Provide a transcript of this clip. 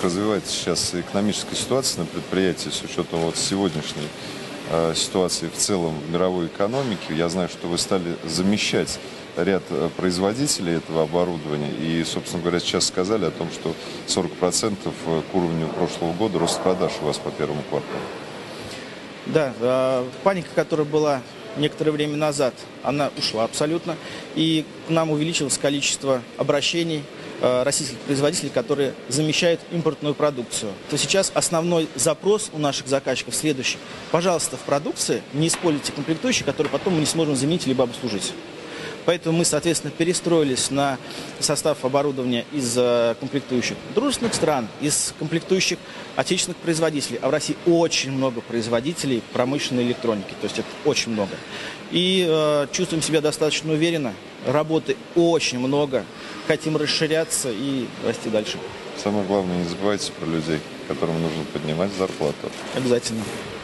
развивается сейчас экономическая ситуация на предприятии с учетом вот сегодняшней ситуации в целом в мировой экономике? Я знаю, что вы стали замещать ряд производителей этого оборудования. И, собственно говоря, сейчас сказали о том, что 40% к уровню прошлого года рост продаж у вас по первому кварталу. Да, паника, которая была некоторое время назад, она ушла абсолютно. И к нам увеличилось количество обращений российских производителей, которые замещают импортную продукцию. То сейчас основной запрос у наших заказчиков следующий. Пожалуйста, в продукции не используйте комплектующие, которые потом мы не сможем заменить либо обслужить. Поэтому мы, соответственно, перестроились на состав оборудования из комплектующих дружественных стран, из комплектующих отечественных производителей. А в России очень много производителей промышленной электроники, то есть это очень много. И чувствуем себя достаточно уверенно, работы очень много, хотим расширяться и расти дальше. Самое главное, не забывайте про людей, которым нужно поднимать зарплату. Обязательно.